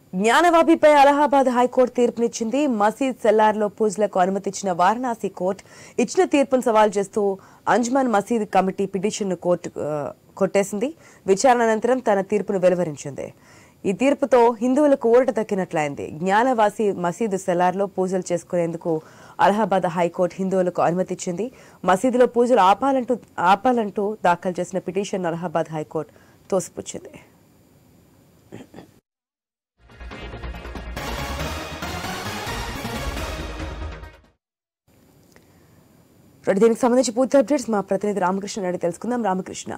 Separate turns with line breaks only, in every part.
జ్ఞానవాపిపై Allahabad high court తీర్పునిచ్చింది. మసీద్ సెల్లార్లో పూజలకు అనుమతిచ్చిన Varanasi court ఇచ్చిన తీర్పును సవాల్ చేస్తూ అంజ్మన్ మసీద్ కమిటీ పిటిషన్ను కోర్టు కొట్టేసింది. విచారణ అనంతరం తన తీర్పును వెలువరించింది. ఈ తీర్పుతో హిందువులకు ఊరట దక్కినట్లయింది. జ్ఞానవాసి మసీదు సెల్లార్లో పూజలు చేసుకునేందుకు అలహాబాద్ హైకోర్టు హిందువులకు అనుమతిచ్చింది. మసీదులో పూజలు ఆపాలంటూ దాఖలు చేసిన పిటిషన్ అలహాబాద్ హైకోర్టు తోసిపుచ్చింది. దీనికి సంబంధించి పూర్తి అప్డేట్స్ మా ప్రతినిధి రామకృష్ణ అడిగి తెలుసుకుందాం. రామకృష్ణ,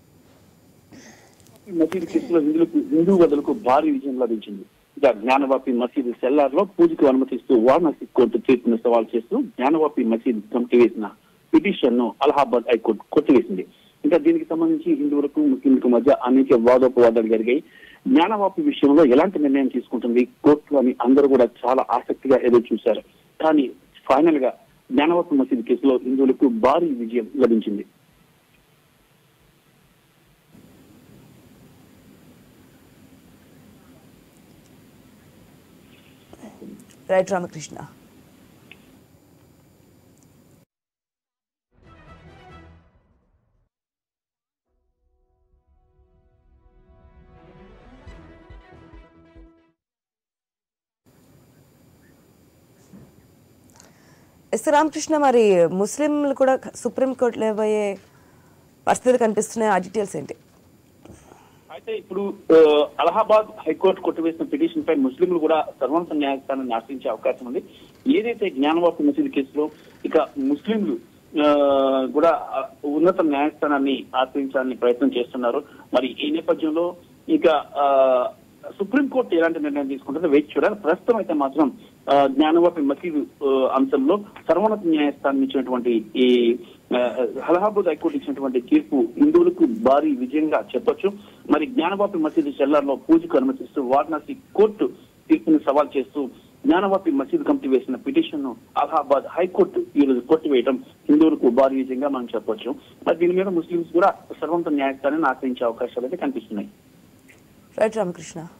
మసీదు కేసులో హిందూ వదులకు భారీ విజయం లభించింది. ఇక జ్ఞానవాపి మసీదు సెల్లార్లో పూజకు అనుమతిస్తూ వారణాసి కోర్టు తీర్పును సవాల్ చేస్తూ జ్ఞానవాపి మసీదు కమిటీ వేసిన పిటిషన్ ను అలహాబాద్ హైకోర్టు కొట్టివేసింది. ఇంకా దీనికి సంబంధించి హిందువులకు ముస్లింలకు మధ్య అనేక వాదోపవాదాలు జరిగాయి. జ్ఞానవాపి విషయంలో ఎలాంటి నిర్ణయం తీసుకుంటుంది కోర్టు అని అందరూ కూడా చాలా ఆసక్తిగా ఎదురు చూశారు. కానీ ఫైనల్ గా జ్ఞానవాపి మసీదు కేసులో హిందువులకు భారీ విజయం లభించింది.
రైట్ రామకృష్ణ. రామకృష్ణ, మరి ముస్లింలు కూడా సుప్రీంకోర్టులో లేవయ్యే పరిస్థితులు కనిపిస్తున్నాయి. ఆ డీటెయిల్స్ ఏంటి?
అయితే ఇప్పుడు అలహాబాద్ హైకోర్టు కొట్టివేసిన పిటిషన్ పై ముస్లింలు కూడా సర్వోన్నత న్యాయస్థానాన్ని ఆశ్రయించే అవకాశం ఉంది. ఏదైతే జ్ఞానవాపి మసీదు కేసులో ఇక ముస్లింలు కూడా ఉన్నత న్యాయస్థానాన్ని ఆశ్రయించాలని ప్రయత్నం చేస్తున్నారు. మరి ఈ నేపథ్యంలో ఇక సుప్రీంకోర్టు ఎలాంటి నిర్ణయం తీసుకుంటుందో వేచి చూడాలి. ప్రస్తుతం అయితే మాత్రం జ్ఞానవాపి మసీదు అంశంలో సర్వోన్నత న్యాయస్థానం ఇచ్చినటువంటి ఈ అలహాబాద్ హైకోర్టు ఇచ్చినటువంటి తీర్పు హిందువులకు భారీ విజయంగా చెప్పొచ్చు. మరి జ్ఞానవాపి మసీదు సెల్లార్లో పూజకు అనుమతిస్తూ వారణాసి కోర్టు తీర్పును సవాల్ చేస్తూ జ్ఞానవాపి మసీదు కమిటీ వేసిన పిటిషన్ ను అలహాబాద్ హైకోర్టు ఈ రోజు కొట్టివేయడం హిందువులకు భారీ విజయంగా మనం చెప్పొచ్చు. మరి దీని మీద ముస్లింస్ కూడా సర్వోన్నత న్యాయస్థానాన్ని ఆశ్రయించే అవకాశాలు అయితే కనిపిస్తున్నాయి.
రైట్ రామకృష్ణ.